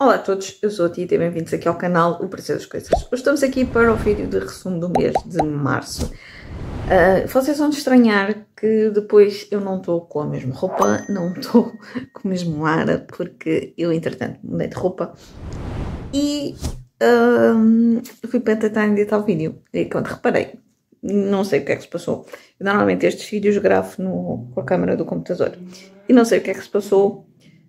Olá a todos, eu sou a Tita e bem-vindos aqui ao canal O Preço das Coisas. Hoje estamos aqui para o vídeo de resumo do mês de março. Vocês vão estranhar que depois eu não estou com a mesma roupa, não estou com o mesmo ar, porque eu entretanto mudei de roupa e fui para tentar editar o vídeo. E quando reparei, não sei o que é que se passou. Eu, normalmente estes vídeos gravo com a câmera do computador e não sei o que é que se passou.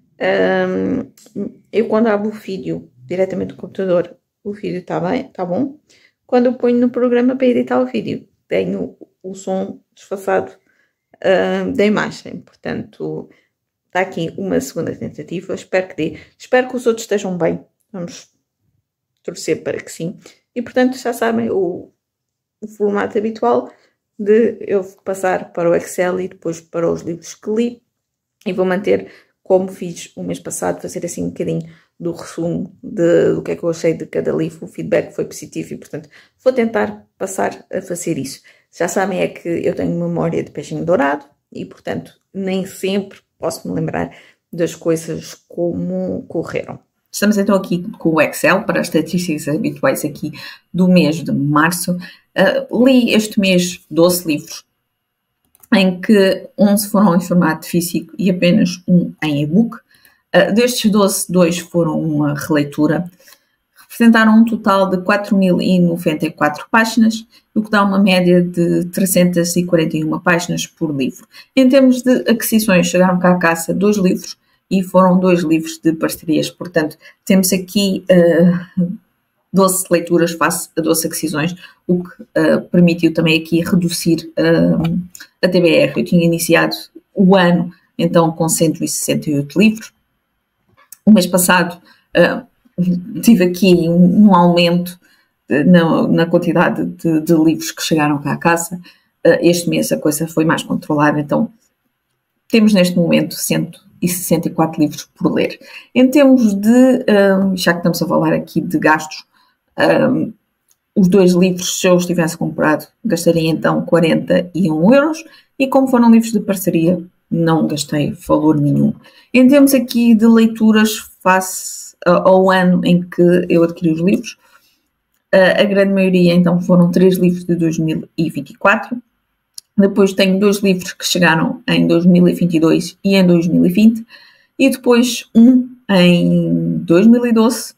Eu quando abro o vídeo diretamente do computador, o vídeo está bem, está bom. Quando eu ponho no programa para editar o vídeo, tenho o som desfasado da imagem. Portanto, está aqui uma segunda tentativa. Espero que dê. Espero que os outros estejam bem. Vamos torcer para que sim. E portanto, já sabem o formato habitual de eu passar para o Excel e depois para os livros que li. E vou manter como fiz o mês passado, fazer assim um bocadinho do resumo do que é que eu achei de cada livro. O feedback foi positivo e, portanto, vou tentar passar a fazer isso. Já sabem é que eu tenho memória de peixinho dourado e, portanto, nem sempre posso me lembrar das coisas como correram. Estamos então aqui com o Excel para as estatísticas habituais aqui do mês de março. Li este mês 12 livros, em que 11 foram em formato físico e apenas um em e-book. Destes 12, 2 foram uma releitura. Representaram um total de 4.094 páginas, o que dá uma média de 341 páginas por livro. Em termos de aquisições, chegaram cá à caça 2 livros e foram 2 livros de parcerias. Portanto, temos aqui 12 leituras face a 12 aquisições, o que permitiu também aqui reduzir a TBR. Eu tinha iniciado o ano, então, com 168 livros. O mês passado tive aqui um aumento na quantidade de livros que chegaram cá à casa. Este mês a coisa foi mais controlada, então temos neste momento 164 livros por ler. Em termos de, já que estamos a falar aqui de gastos, os 2 livros, se eu os tivesse comprado, gastaria então 41 euros e como foram livros de parceria, não gastei valor nenhum. Em termos aqui de leituras face ao ano em que eu adquiri os livros, a grande maioria então foram 3 livros de 2024, depois tenho 2 livros que chegaram em 2022 e em 2020 e depois um em 2012,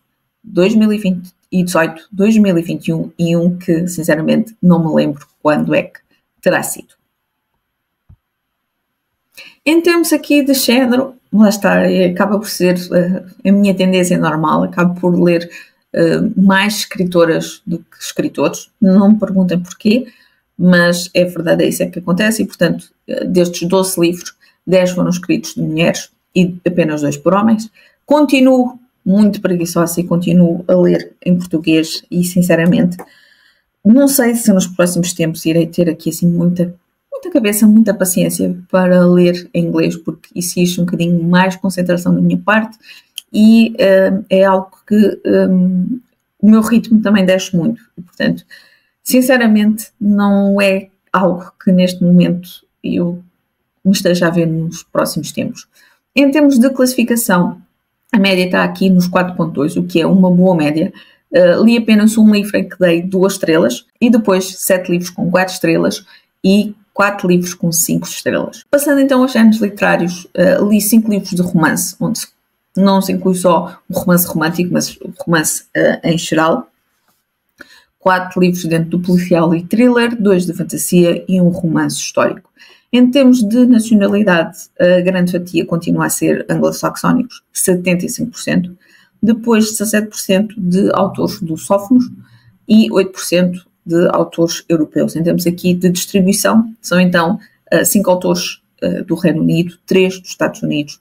2018, 2021 e um que, sinceramente, não me lembro quando é que terá sido. Em termos aqui de género, lá está, acaba por ser a minha tendência normal, acabo por ler mais escritoras do que escritores, não me perguntem porquê, mas é verdade, é isso que acontece e, portanto, destes 12 livros, 10 foram escritos de mulheres e apenas 2 por homens. Continuo muito preguiçosa e continuo a ler em português e, sinceramente, não sei se nos próximos tempos irei ter aqui assim muita cabeça, muita paciência para ler em inglês, porque exige um bocadinho mais concentração da minha parte e é algo que o meu ritmo também desce muito e, portanto, sinceramente, não é algo que neste momento eu me esteja a ver nos próximos tempos. Em termos de classificação, a média está aqui nos 4.2, o que é uma boa média. Li apenas um livro em que dei 2 estrelas e depois 7 livros com 4 estrelas e 4 livros com 5 estrelas. Passando então aos géneros literários, li 5 livros de romance, onde não se inclui só o romance romântico, mas o romance em geral. 4 livros dentro do policial e thriller, 2 de fantasia e um romance histórico. Em termos de nacionalidade, a grande fatia continua a ser anglo-saxónicos, 75%, depois 17% de autores lusófonos e 8% de autores europeus. Em termos aqui de distribuição, são então 5 autores do Reino Unido, 3 dos Estados Unidos,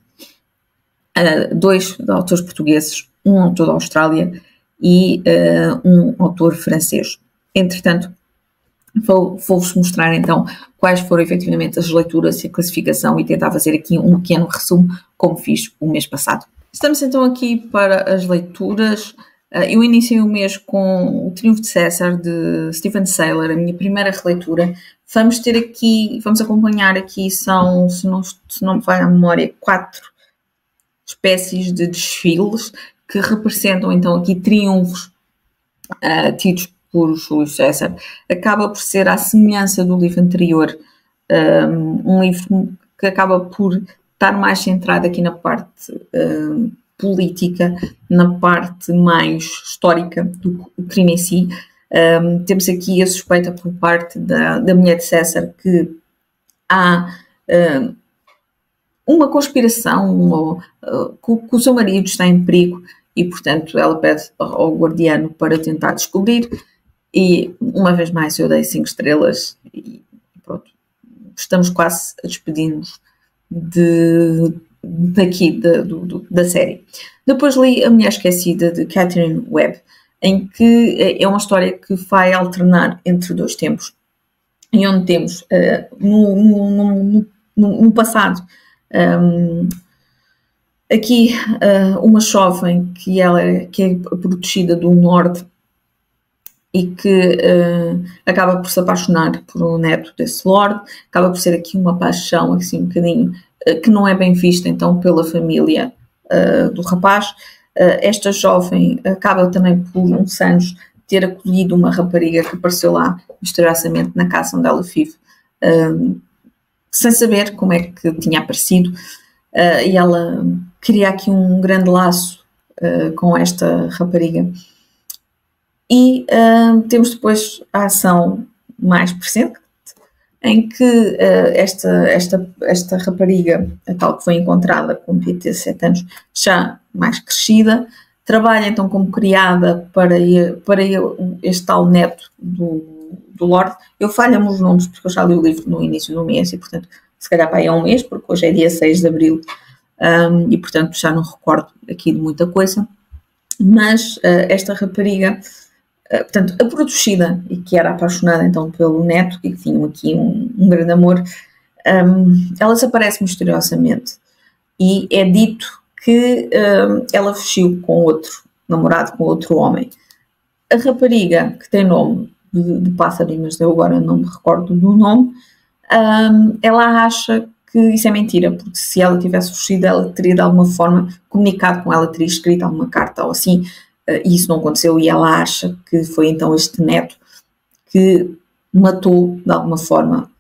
2 de autores portugueses, 1 autor da Austrália e um autor francês. Entretanto, vou-vos mostrar então quais foram efetivamente as leituras e a classificação e tentar fazer aqui um pequeno resumo como fiz o mês passado. Estamos então aqui para as leituras. Eu iniciei o mês com O Triunfo de César, de Stephen Saylor, a minha primeira releitura. Vamos acompanhar aqui, são, se não me falha a memória, 4 espécies de desfiles que representam então aqui triunfos tidos por Júlio César, acaba por ser à semelhança do livro anterior, um livro que acaba por estar mais centrado aqui na parte política, na parte mais histórica do crime em si. Temos aqui a suspeita por parte da mulher de César que há uma conspiração, que o seu marido está em perigo e, portanto, ela pede ao guardiano para tentar descobrir. E, uma vez mais, eu dei 5 estrelas e pronto, estamos quase a despedir-nos daqui da série. Depois li A Mulher Esquecida, de Catherine Webb, em que é uma história que vai alternar entre 2 tempos, em onde temos no passado aqui uma jovem que é protegida do norte e que acaba por se apaixonar por um neto desse lord. Acaba por ser aqui uma paixão assim um bocadinho que não é bem vista então pela família do rapaz. Esta jovem acaba também por uns anos ter acolhido uma rapariga que apareceu lá misteriosamente na casa onde ela vive, sem saber como é que tinha aparecido, e ela cria aqui um grande laço com esta rapariga. E temos depois a ação mais presente, em que esta rapariga, a tal que foi encontrada com 17 anos, já mais crescida, trabalha então como criada para este tal neto do Lorde. Eu falho-me os nomes porque eu já li o livro no início do mês e, portanto, se calhar para aí é um mês, porque hoje é dia 6 de abril e, portanto, já não recordo aqui de muita coisa. Mas esta rapariga, portanto, a produzida e que era apaixonada então pelo neto e que tinham aqui um grande amor, ela desaparece misteriosamente e é dito que ela fugiu com outro namorado, com outro homem. A rapariga, que tem nome de passarinho, mas eu agora não me recordo do nome, ela acha que isso é mentira, porque se ela tivesse fugido, ela teria de alguma forma comunicado com ela, teria escrito alguma carta ou assim, e isso não aconteceu, e ela acha que foi então este neto que matou de alguma forma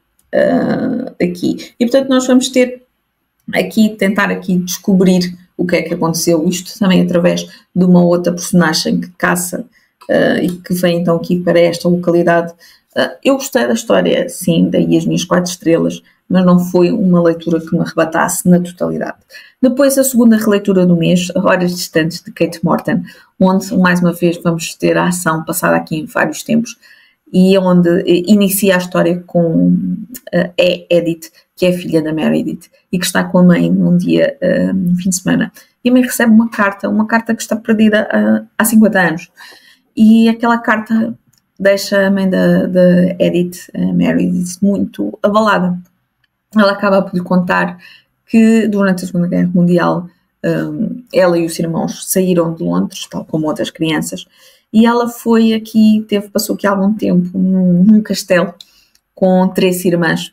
aqui. E portanto nós vamos ter aqui, tentar aqui descobrir o que é que aconteceu, isto também através de uma outra personagem que caça e que vem então aqui para esta localidade. Eu gostei da história, sim, daí as minhas 4 estrelas, mas não foi uma leitura que me arrebatasse na totalidade. Depois a segunda releitura do mês, Horas Distantes, de Kate Morton, onde mais uma vez vamos ter a ação passada aqui em vários tempos e onde inicia a história com a Edith, que é filha da Meredith e que está com a mãe num dia, no fim de semana, e a mãe recebe uma carta que está perdida há 50 anos, e aquela carta deixa a mãe da Edith, a Meredith, muito abalada. Ela acaba por lhe contar que durante a Segunda Guerra Mundial ela e os irmãos saíram de Londres, tal como outras crianças, e ela foi aqui, passou aqui algum tempo num castelo com 3 irmãs,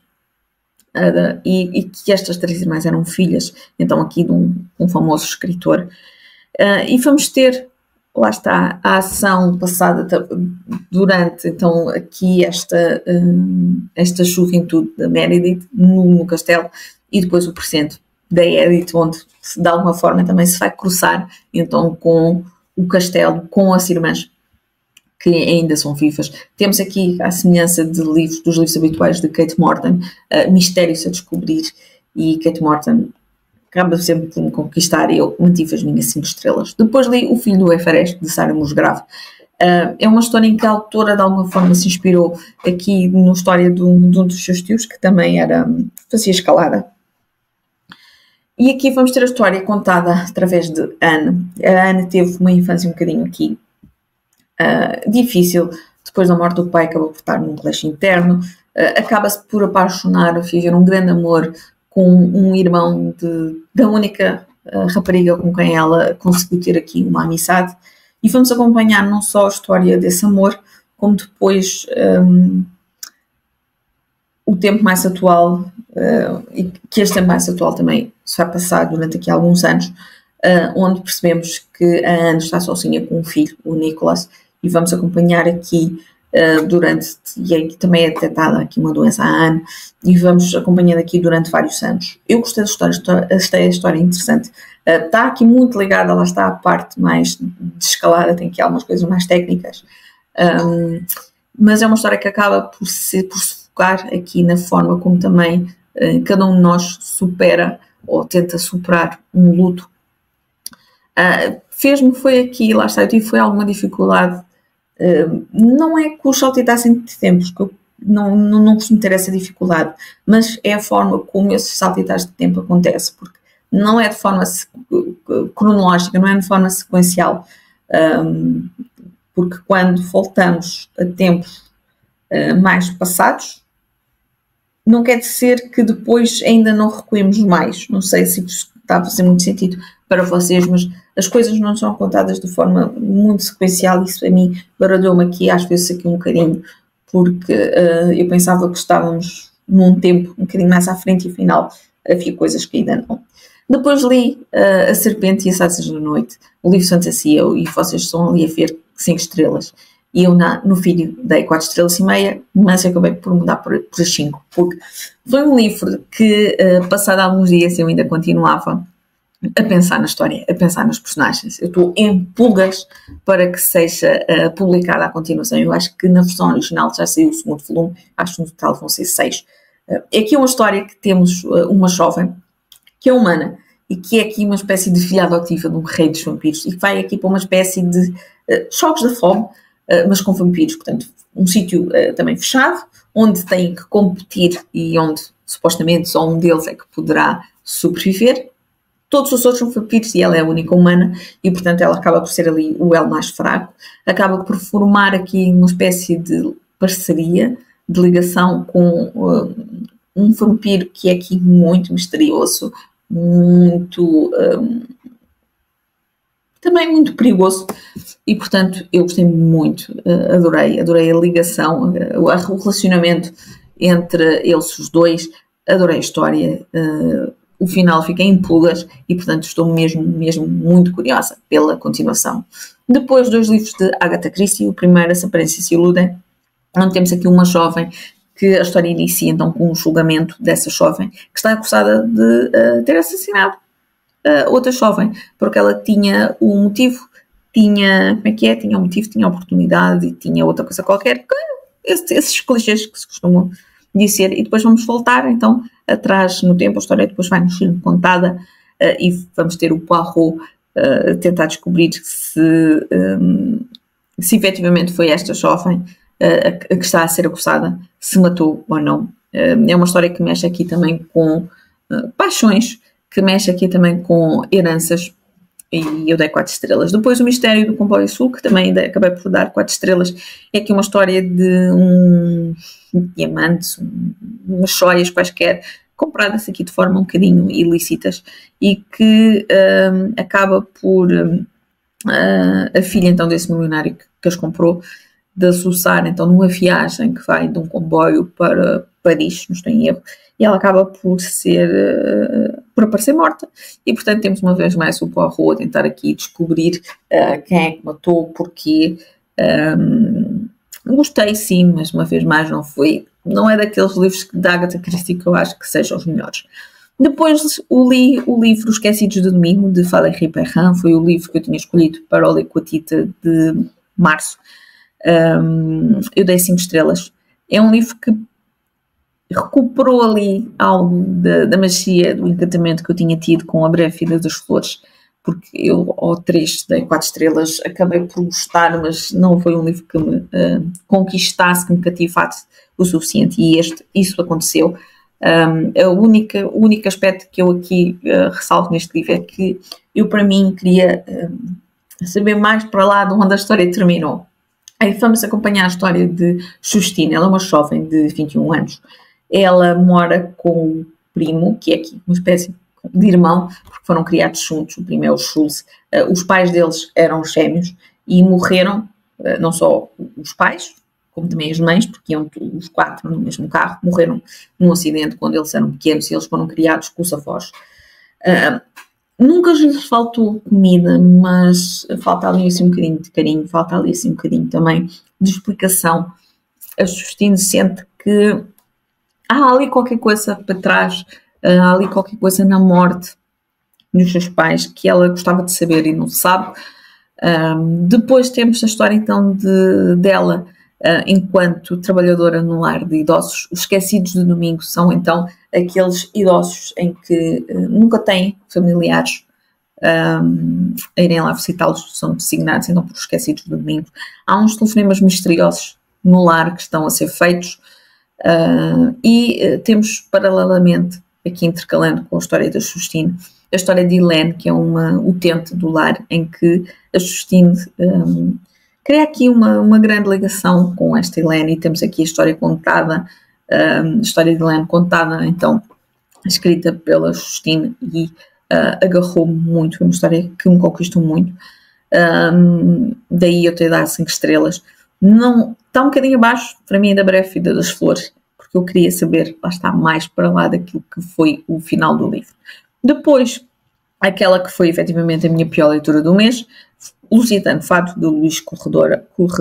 e que estas 3 irmãs eram filhas, então aqui de um famoso escritor. E vamos ter, lá está, a ação passada durante, então, aqui esta juventude da Meredith no castelo, e depois o presente da Edith, onde de alguma forma também se vai cruzar então com o castelo, com as irmãs que ainda são vivas. Temos aqui a semelhança dos livros habituais de Kate Morton, mistérios a descobrir, e Kate Morton acaba sempre por me conquistar e eu mantive as minhas 5 estrelas. Depois li O Filho do Everest, de Sarah Musgrave. É uma história em que a autora de alguma forma se inspirou aqui na história de um dos seus tios, que também fazia escalada. E aqui vamos ter a história contada através de Anne. A Anne teve uma infância um bocadinho aqui difícil. Depois da morte do pai, acabou por estar num colégio interno, acaba-se por apaixonar, viver um grande amor com um irmão da única rapariga com quem ela conseguiu ter aqui uma amizade, e vamos acompanhar não só a história desse amor, como depois o tempo mais atual, e que este tempo mais atual também se vai passar durante aqui alguns anos, onde percebemos que a Anne está sozinha com um filho, o Nicholas, e vamos acompanhar aqui e aqui também é detectada aqui uma doença à Anne, e vamos acompanhando aqui durante vários anos. Eu gostei da história, achei a história interessante. Está aqui muito ligada, lá está a parte mais de escalada, tem aqui algumas coisas mais técnicas, mas é uma história que acaba por se focar aqui na forma como também cada um de nós supera ou tenta superar um luto. Foi aqui, lá está, eu tive alguma dificuldade. Não é que os saltitassem de tempos, que eu não costumo ter essa dificuldade, mas é a forma como esses saltitais de tempo acontecem, porque não é de forma cronológica, não é de forma sequencial, porque quando voltamos a tempos mais passados, não quer dizer que depois ainda não recuemos mais. Não sei se está a fazer muito sentido para vocês, mas as coisas não são contadas de forma muito sequencial. Isso a mim baralhou-me aqui, às vezes aqui um bocadinho, porque eu pensava que estávamos num tempo um bocadinho mais à frente e afinal havia coisas que ainda não. Depois li A Serpente e as Asas da Noite, o livro fantasia, e vocês estão ali a ver 5 estrelas. E eu no vídeo dei 4 estrelas e meia, mas eu acabei por mudar por as 5, porque foi um livro que, passado alguns dias, eu ainda continuava a pensar na história, a pensar nos personagens. Eu estou em pulgas para que seja publicada a continuação. Eu acho que na versão original já saiu o segundo volume, acho que no total vão ser 6. Aqui é uma história que temos uma jovem que é humana e que é aqui uma espécie de filha adotiva de um rei dos vampiros e que vai aqui para uma espécie de Jogos da Fome, mas com vampiros, portanto, um sítio também fechado, onde têm que competir e onde supostamente só um deles é que poderá sobreviver. Todos os outros são vampiros e ela é a única humana e, portanto, ela acaba por ser ali o elo mais fraco, acaba por formar aqui uma espécie de parceria, de ligação com um vampiro que é aqui muito misterioso, também muito perigoso e, portanto, eu gostei muito, adorei a ligação, o relacionamento entre eles os dois, adorei a história, o final fiquei em pulgas e, portanto, estou mesmo muito curiosa pela continuação. Depois, 2 livros de Agatha Christie, o primeiro, As Aparências Se Iludem, onde temos aqui uma jovem que a história inicia então com um julgamento dessa jovem que está acusada de ter assassinado outra jovem, porque ela tinha um motivo, tinha um motivo, tinha oportunidade e tinha outra coisa qualquer, esses clichês que se costumam dizer, e depois vamos voltar então atrás no tempo, a história depois vai nos ser contada e vamos ter o Poirot tentar descobrir se efetivamente foi esta jovem a que está a ser acusada, se matou ou não. É uma história que mexe aqui também com paixões, que mexe aqui também com heranças, e eu dei 4 estrelas. Depois, O Mistério do Comboio Sul, que também acabei por dar 4 estrelas. É aqui uma história de diamantes, umas joias quaisquer, compradas aqui de forma um bocadinho ilícitas, e que acaba por a filha então desse milionário que as comprou, de assusar então numa viagem que vai de um comboio para Paris, não estou em erro, e ela acaba por aparecer morta, e portanto temos uma vez mais o Poirot a tentar aqui descobrir quem é que matou, porquê. Gostei sim, mas uma vez mais não é daqueles livros da Agatha Christie que eu acho que sejam os melhores. Depois li o livro Esquecidos de Domingo, de Valérie Perrin, foi o livro que eu tinha escolhido para o Le Quotite de março. Eu dei 5 estrelas. É um livro que recuperou ali algo da magia, do encantamento que eu tinha tido com A Breve Vida das Flores, porque eu ao 3 dei 4 estrelas, acabei por gostar, mas não foi um livro que me conquistasse, que me cativasse o suficiente, e isso aconteceu. O único aspecto que eu aqui ressalto neste livro é que eu, para mim, queria saber mais para lá de onde a história terminou. Aí vamos acompanhar a história de Justine. Ela é uma jovem de 21 anos. Ela mora com o primo, que é aqui uma espécie de irmão, porque foram criados juntos. O primo é o Schultz. Os pais deles eram gêmeos e morreram, não só os pais, como também as mães, porque iam os 4 no mesmo carro, morreram num acidente quando eles eram pequenos e eles foram criados com os avós. Nunca lhes faltou comida, mas falta ali assim um bocadinho de carinho, falta ali assim um bocadinho também de explicação. A Justine sente que há ali qualquer coisa para trás, há ali qualquer coisa na morte dos seus pais que ela gostava de saber e não sabe. Depois temos a história então dela enquanto trabalhadora no lar de idosos. Os esquecidos de domingo são então aqueles idosos em que nunca têm familiares a irem lá visitá-los, são designados então por esquecidos de domingo. Há uns telefonemas misteriosos no lar que estão a ser feitos e temos paralelamente, aqui intercalando com a história da Justine, a história de Helene, que é uma utente do lar, em que a Justine cria aqui uma grande ligação com esta Helene, e temos aqui a história contada, a história de Helene contada, então, escrita pela Justine, e agarrou-me muito, é uma história que me conquistou muito, daí eu ter dado 5 estrelas. Não, está um bocadinho abaixo, para mim, da Breve Vida das Flores, porque eu queria saber, lá está, mais para lá daquilo que foi o final do livro. Depois, aquela que foi efetivamente a minha pior leitura do mês, Lusitano Fado, de Luís Corredora.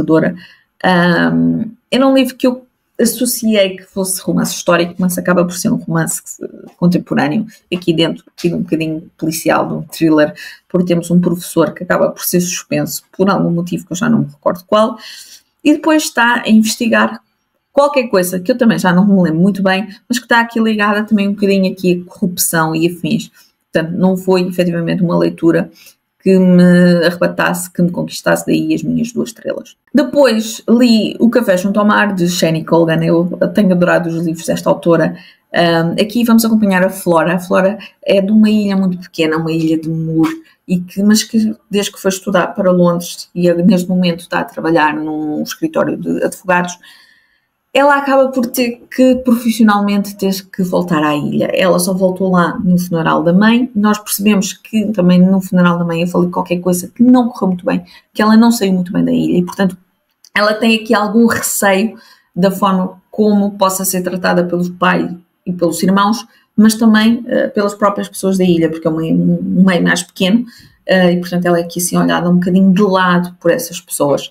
Era um livro que eu associei que fosse romance histórico, mas acaba por ser um romance contemporâneo, aqui dentro, aqui um bocadinho policial, de um thriller, porque temos um professor que acaba por ser suspenso por algum motivo que eu já não me recordo qual, e depois está a investigar qualquer coisa que eu também já não me lembro muito bem, mas que está aqui ligada também um bocadinho aqui a corrupção e afins. Portanto, não foi efetivamente uma leitura que me arrebatasse, que me conquistasse, daí as minhas 2 estrelas. Depois li O Café Junto ao Mar, de Shani Colgan. Eu tenho adorado os livros desta autora. Aqui vamos acompanhar a Flora. A Flora é de uma ilha muito pequena, uma ilha de Moore, mas que desde que foi estudar para Londres e neste momento está a trabalhar num escritório de advogados, ela acaba por ter que profissionalmente ter que voltar à ilha. Ela só voltou lá no funeral da mãe. Nós percebemos que também no funeral da mãe eu falei qualquer coisa que não correu muito bem, que ela não saiu muito bem da ilha e, portanto, ela tem aqui algum receio da forma como possa ser tratada pelos pais e pelos irmãos, mas também pelas próprias pessoas da ilha, porque é um meio mais pequeno e, portanto, ela é aqui assim olhada um bocadinho de lado por essas pessoas.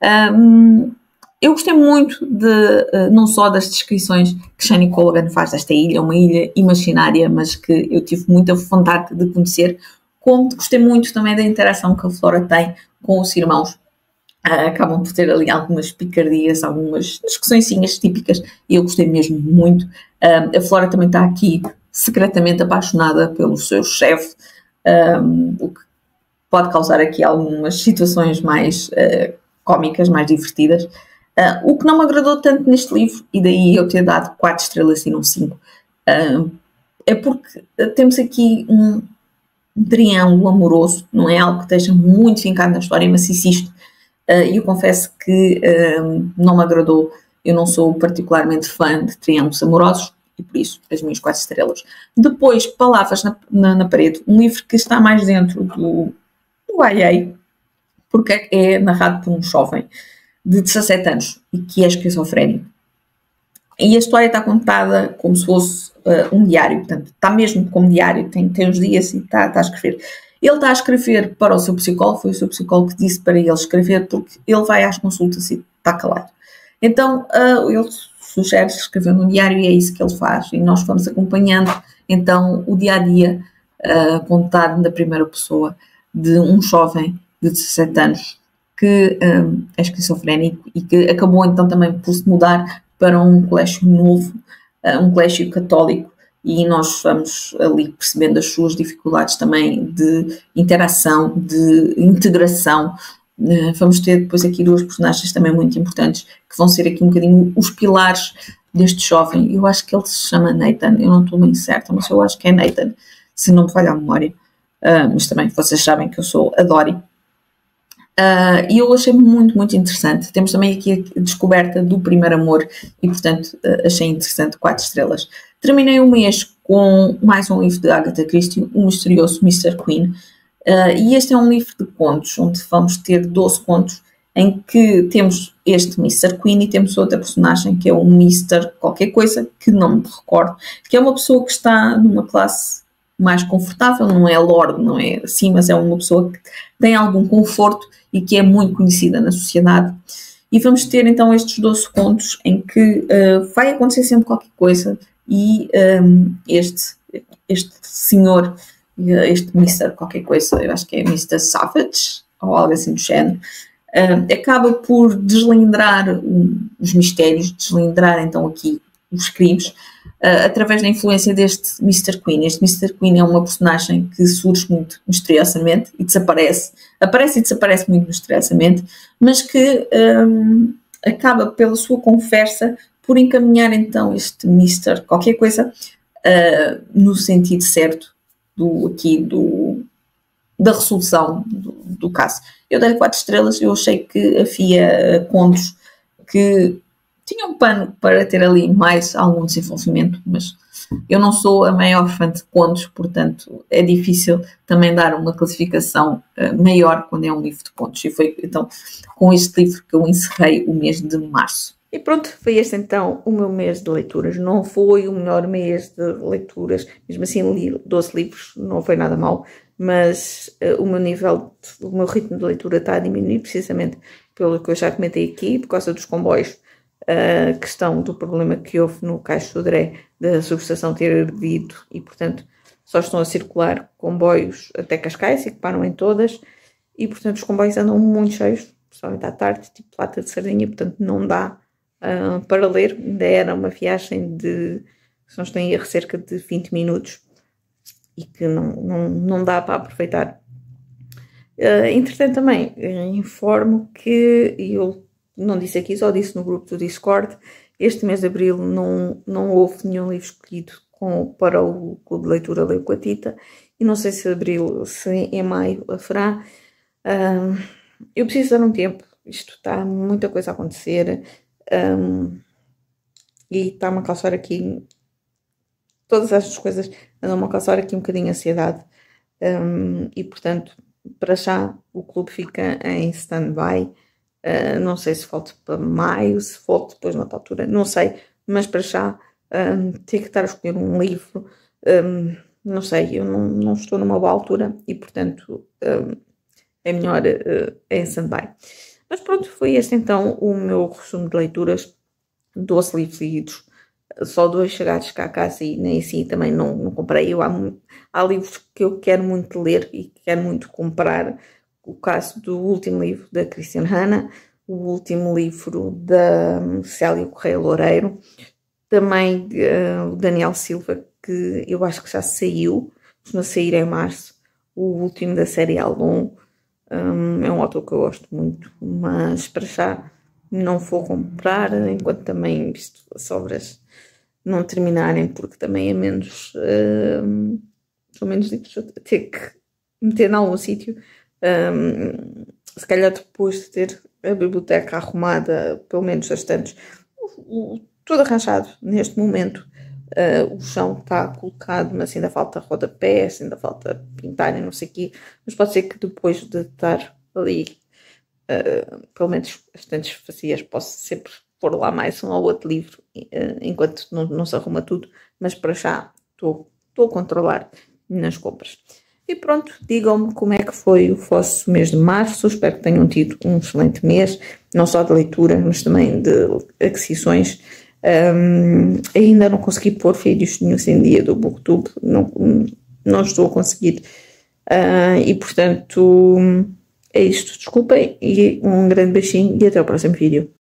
Eu gostei muito não só das descrições que Shani Colgan faz desta ilha, uma ilha imaginária, mas que eu tive muita vontade de conhecer, como gostei muito também da interação que a Flora tem com os irmãos. Acabam por ter ali algumas picardias, algumas discussõezinhas típicas, e eu gostei mesmo muito. A Flora também está aqui secretamente apaixonada pelo seu chefe, o que pode causar aqui algumas situações mais cómicas, mais divertidas. O que não me agradou tanto neste livro, e daí eu ter dado 4 estrelas e não 5, é porque temos aqui um triângulo amoroso, não é algo que esteja muito fincado na história, mas existe. E eu confesso que não me agradou. Eu não sou particularmente fã de triângulos amorosos, e por isso as minhas 4 estrelas. Depois, Palavras na Parede, um livro que está mais dentro do YA, porque é narrado por um jovem de 17 anos e que é esquizofrénico. E a história está contada como se fosse um diário, portanto, está mesmo como diário, tem os dias e está a escrever. Ele está a escrever para o seu psicólogo, foi o seu psicólogo que disse para ele escrever, porque ele vai às consultas e está calado. Então, ele sugere escrever num diário e é isso que ele faz. E nós fomos acompanhando, então, o dia-a-dia contado na primeira pessoa de um jovem de 17 anos que é esquizofrénico e que acabou então também por se mudar para um colégio novo, um colégio católico, e nós vamos ali percebendo as suas dificuldades também de interação, de integração. Vamos ter depois aqui 2 personagens também muito importantes que vão ser aqui um bocadinho os pilares deste jovem. Eu acho que ele se chama Nathan, eu não estou bem certa, mas eu acho que é Nathan, se não me falha a memória. Mas também vocês sabem que eu sou a Dory. E eu achei muito, muito interessante. Temos também aqui a descoberta do primeiro amor e, portanto, achei interessante 4 estrelas. Terminei o mês com mais um livro de Agatha Christie, O Misterioso Mr. Queen. E este é um livro de contos, onde vamos ter 12 contos, em que temos este Mr. Queen e temos outra personagem que é o Mr. qualquer coisa, que não me recordo, que é uma pessoa que está numa classe mais confortável, não é lorde, não é assim, mas é uma pessoa que tem algum conforto e que é muito conhecida na sociedade. E vamos ter então estes 12 contos em que vai acontecer sempre qualquer coisa e este senhor, este Mr. qualquer coisa, eu acho que é Mr. Savage, ou algo assim do género, acaba por deslindrar os mistérios, deslindrar então aqui os crimes, através da influência deste Mr. Queen. Este Mr. Queen é uma personagem que surge muito misteriosamente e desaparece, aparece e desaparece muito misteriosamente, mas que acaba pela sua conversa por encaminhar então este Mr. qualquer coisa no sentido certo da resolução do caso. Eu dei-lhe 4 estrelas, eu achei que havia contos que tinham pano para ter ali mais algum desenvolvimento, mas eu não sou a maior fã de contos, portanto é difícil também dar uma classificação maior quando é um livro de contos. E foi então com este livro que eu encerrei o mês de março. E pronto, foi este então o meu mês de leituras. Não foi o melhor mês de leituras, mesmo assim li 12 livros, não foi nada mal, mas o meu ritmo de leitura está a diminuir precisamente pelo que eu já comentei aqui, por causa dos comboios, a questão do problema que houve no Caixo de Sodré da subestação ter ardido e, portanto, só estão a circular comboios até Cascais e que param em todas e, portanto, os comboios andam muito cheios, principalmente à tarde, tipo lata de sardinha, portanto, não dá para ler. Ainda era uma viagem de, se não estou em erro, cerca de 20 minutos e que não dá para aproveitar. Entretanto, também informo que eu não disse aqui, só disse no grupo do Discord, este mês de abril não houve nenhum livro escolhido para o Clube de Leitura Leio com a Tita, e não sei se em maio haverá. Eu preciso dar um tempo, isto está muita coisa a acontecer, e está-me a causar aqui, todas estas coisas andam-me a causar aqui um bocadinho de ansiedade, e portanto, para já o clube fica em stand-by. Não sei se volto para maio, se volto depois noutra altura, não sei, mas para já tenho que estar a escolher um livro, não sei, eu não estou numa boa altura e portanto é melhor em stand-by. Mas pronto, foi este então o meu resumo de leituras, 12 livros lidos, só 2 chegados cá a casa e nem assim também não comprei. Há livros que eu quero muito ler e que quero muito comprar. O caso do último livro da Christiane Hanna, o último livro da Célia Correia Loureiro, também o Daniel Silva, que eu acho que já saiu, costuma sair em março, o último da série Alon. É um autor que eu gosto muito, mas para já não vou comprar, enquanto também as obras não terminarem, porque também são menos livros a ter que meter em algum sítio. Se calhar depois de ter a biblioteca arrumada, pelo menos as estantes, tudo arranjado neste momento, o chão está colocado, mas ainda falta rodapés, ainda falta pintar e não sei o quê, mas pode ser que depois de estar ali, pelo menos as estantes vazias, posso sempre pôr lá mais um ou outro livro, enquanto não se arruma tudo, mas para já estou a controlar nas compras. E pronto, digam-me como é que foi o vosso mês de março. Espero que tenham tido um excelente mês, não só de leitura, mas também de aquisições. Ainda não consegui pôr vídeos nenhum em dia do BookTube, não estou a conseguir. E portanto, é isto. Desculpem e um grande beijinho e até o próximo vídeo.